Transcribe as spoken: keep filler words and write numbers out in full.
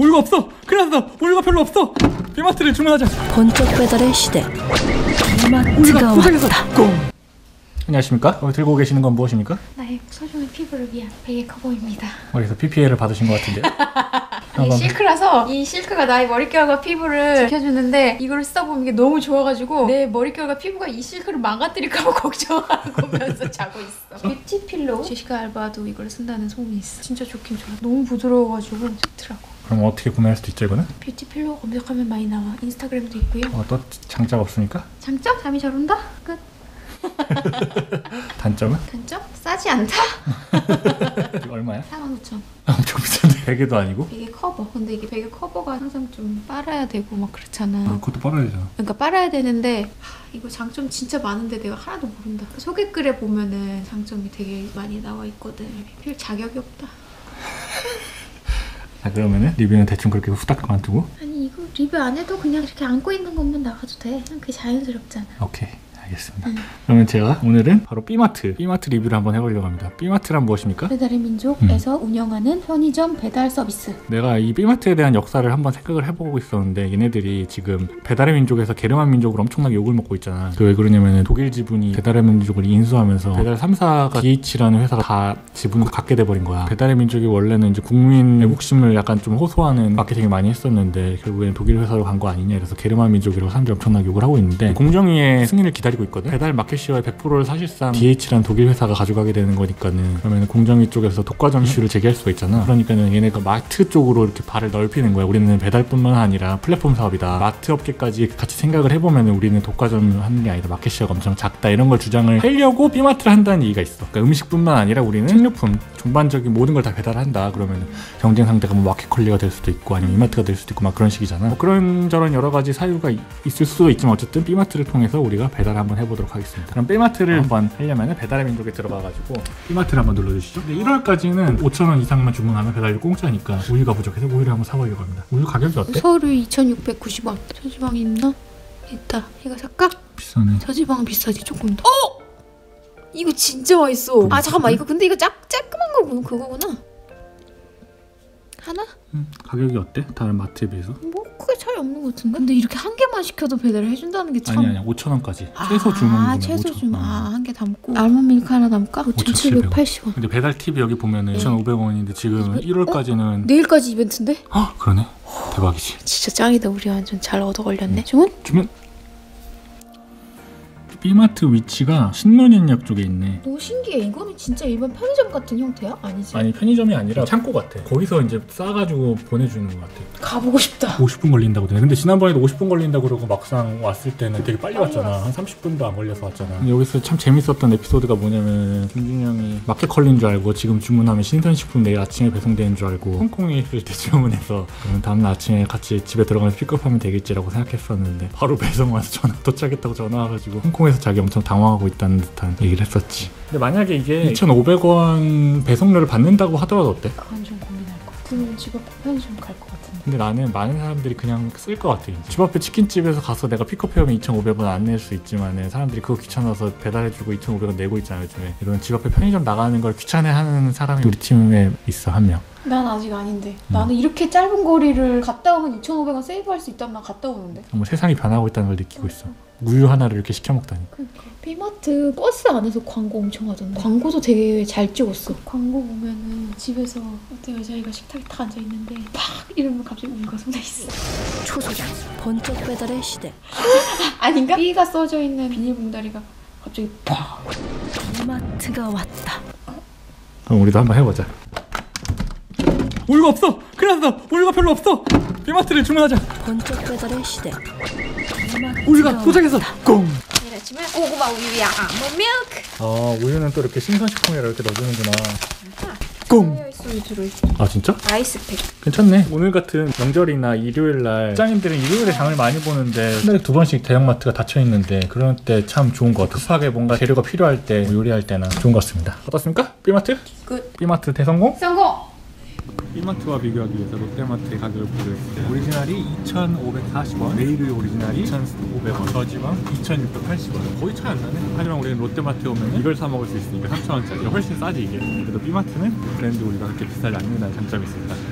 우유가 없어! 큰일 났어! 우유가 별로 없어! 비마트를 주문하자! 번쩍 배달의 시대 비마트가 왔다. 꽁! 안녕하십니까? 오늘 들고 계시는 건 무엇입니까? 나의 소중한 피부를 위한 베개 커버입니다. 어디서 피피엘을 받으신 것 같은데요? 이 실크라서 이 실크가 나의 머릿결과 피부를 지켜주는데 이거를 쓰다 보면 이게 너무 좋아가지고 내 머릿결과 피부가 이 실크를 망가뜨릴까 봐 걱정하면서 자고 있어. 뷰티 필로우 제시카 알바도 이걸 쓴다는 소문이 있어. 진짜 좋긴 좋아. 너무 부드러워가지고 좋더라고. 그럼 어떻게 구매할 수도 있죠 이거는? 뷰티 필로우 검색하면 많이 나와. 인스타그램도 있고요. 어, 또 장자가 없습니까? 장점? 잠이 잘 온다? 끝. 단점은? 단점? 싸지 않다? 얼마야? 사만 오천. 엄청 비싼데 베개도 아니고? 베개 커버. 근데 이게 베개 커버가 항상 좀 빨아야 되고 막 그렇잖아. 아, 그것도 빨아야 되잖아. 그러니까 빨아야 되는데 하, 이거 장점 진짜 많은데 내가 하나도 모른다. 소개글에 보면은 장점이 되게 많이 나와 있거든. 필 자격이 없다. 자 그러면은 리뷰는 대충 그렇게 후딱 그만두고? 아니 이거 리뷰 안 해도 그냥 이렇게 안고 있는 것만 나가도 돼. 그냥 그게 자연스럽잖아. 오케이. 알겠습니다. 응. 그러면 제가 오늘은 바로 B마트 B마트 리뷰를 한번 해보려고 합니다. B마트란 무엇입니까? 배달의 민족에서 음. 운영하는 편의점 배달 서비스. 내가 이 B마트에 대한 역사를 한번 생각을 해보고 있었는데 얘네들이 지금 배달의 민족에서 게르만 민족으로 엄청나게 욕을 먹고 있잖아. 그 왜 그러냐면 독일 지분이 배달의 민족을 인수하면서 배달 삼 사가 디에이치라는 회사가 다 지분을 갖게 돼버린 거야. 배달의 민족이 원래는 이제 국민의 욕심을 약간 좀 호소하는 마케팅을 많이 했었는데 결국에는 독일 회사로 간 거 아니냐 이래서 게르만 민족이라고 사람들이 엄청나게 욕을 하고 있는데 공정위의 승인을 기다리고 있거든. 배달 마켓시어의 백 퍼센트를 사실상 디에이치라는 독일 회사가 가져가게 되는 거니까는 그러면 공정위 쪽에서 독과점 이슈를 제기할 수가 있잖아. 그러니까는 얘네가 마트 쪽으로 이렇게 발을 넓히는 거야. 우리는 배달뿐만 아니라 플랫폼 사업이다. 마트 업계까지 같이 생각을 해보면 우리는 독과점 하는 게 아니다. 마켓시어가 엄청 작다. 이런 걸 주장을 하려고 B마트를 한다는 얘기가 있어. 그러니까 음식뿐만 아니라 우리는 식료품 전반적인 모든 걸 다 배달한다. 그러면 경쟁 상대가 뭐 마켓컬리가 될 수도 있고 아니면 이마트가 될 수도 있고 막 그런 식이잖아. 뭐 그런저런 여러 가지 사유가 이, 있을 수도 있지만 어쨌든 B마트를 통해서 우리가 배달 한번 해보도록 하겠습니다. 그럼 B마트를 어. 한번 하려면 배달의 민족에 들어가가지고 B마트를 한번 눌러주시죠. 근데 일월까지는 오천 원 이상만 주문하면 배달료 공짜니까 우유가 부족해서 우유를 한번 사보려고 합니다. 우유 가격이 어때? 서울에 이천육백구십 원. 저지방 있나? 있다. 이거 살까? 비싸네. 저지방 비싸지 조금 더. 어! 이거 진짜 맛있어. 아 잠깐만 이거 근데 이거 짝 쬐끄만 거 보면 그거구나. 하나? 음, 가격이 어때? 다른 마트에 비해서? 뭐 크게 차이 없는 것 같은데? 근데 이렇게 한 개만 시켜도 배달을 해준다는 게 참... 아니 아니야 오천 원까지 아, 최소 주문이면 아 최소 주문. 어. 아 한 개 담고 알몬드 밀크 하나 담을까? 오천칠백팔십 원. 근데 배달 팁이 여기 보면은 네. 이천오백 원인데 지금 일월까지는 어? 내일까지 이벤트인데? 아 그러네. 대박이지. 진짜 짱이다. 우리 완전 잘 얻어 걸렸네. 응. 주문? 주문. B마트 위치가 신논현역 쪽에 있네. 너무 신기해. 이거는 진짜 일반 편의점 같은 형태야? 아니지? 아니 편의점이 아니라 창고 같아. 거기서 이제 싸가지고 보내주는 것 같아. 가보고 싶다. 오십 분 걸린다고 되네. 근데 지난번에도 오십 분 걸린다고 그러고 막상 왔을 때는 되게 빨리 왔잖아. 왔어. 한 삼십 분도 안 걸려서 왔잖아. 근데 여기서 참 재밌었던 에피소드가 뭐냐면 김준이 형이 마켓컬리인 줄 알고 지금 주문하면 신선식품 내일 아침에 배송되는 줄 알고 홍콩에 있을 때 주문해서 그럼 다음날 아침에 같이 집에 들어가서 픽업하면 되겠지라고 생각했었는데 바로 배송 와서 전화 도착했다고 전화 와가지고 홍콩에 자기 엄청 당황하고 있다는 듯한 얘기를 했었지. 근데 만약에 이게 이천오백 원 배송료를 받는다고 하더라도 어때? 그건 좀 고민할 것 같아. 그러면 집 앞에 편의점 갈 것 같은데. 근데 나는 많은 사람들이 그냥 쓸 것 같아. 이제. 집 앞에 치킨집에서 가서 내가 픽업해오면 이천오백 원 안 낼 수 있지만 사람들이 그거 귀찮아서 배달해주고 이천오백 원 내고 있잖아 요즘에. 이런 집 앞에 편의점 나가는 걸 귀찮아하는 사람이 우리 팀에 있어 한 명. 난 아직 아닌데. 음. 나는 이렇게 짧은 거리를 갔다 오면 이천오백 원 세이브할 수 있다면 난 갔다 오는데. 뭐 세상이 변하고 있다는 걸 느끼고 있어. 우유 하나를 이렇게 시켜 먹다니. 그러니까. B마트 버스 안에서 광고 엄청 하던데. 광고도 되게 잘 찍었어. 광고 보면은 집에서 어떤 여자애가 식탁에 딱 앉아있는데 팍 이러면 갑자기 우유가 손에 있어. 초소장 번쩍 배달의 시대 아닌가? B가 써져 있는 비닐봉다리가 갑자기 팍. B마트가 왔다. 그럼 우리도 한번 해보자. 우유가 없어! 큰일 났어! 우유가 별로 없어! B마트를 주문하자! 번쩍 배달의 시대 우유가 도착했어! 꽁! 내일 아침에 고구마 우유야 알몬드 밀크. 아 우유는 또 이렇게 신선식품이라 이렇게 넣어주는구나. 꽁! 우유 들어있어. 아 진짜? 아이스팩. 괜찮네. 오늘 같은 명절이나 일요일날 직장인들은 일요일에 장을 많이 보는데 한 달에 두 번씩 대형마트가 닫혀있는데 그런 때 참 좋은 것 같아. 급하게 뭔가 재료가 필요할 때 뭐 요리할 때나 좋은 것 같습니다. 어떻습니까? B마트? 굿. B마트 대성공? 성공! B마트와 비교하기 위해서 롯데마트의 가격을 보여드릴게요. 오리지널이 이천오백사십 원, 메이드 오리지널이 이천오백 원, 저지방 이천육백팔십 원. 거의 차이 안 나네. 하지만 우리는 롯데마트에 오면 이걸 사 먹을 수 있으니까 삼천 원짜리 훨씬 싸지 이게. 그래도 B마트는 브랜드 우리가 그렇게 비싸지 않는다는 장점이 있습니다.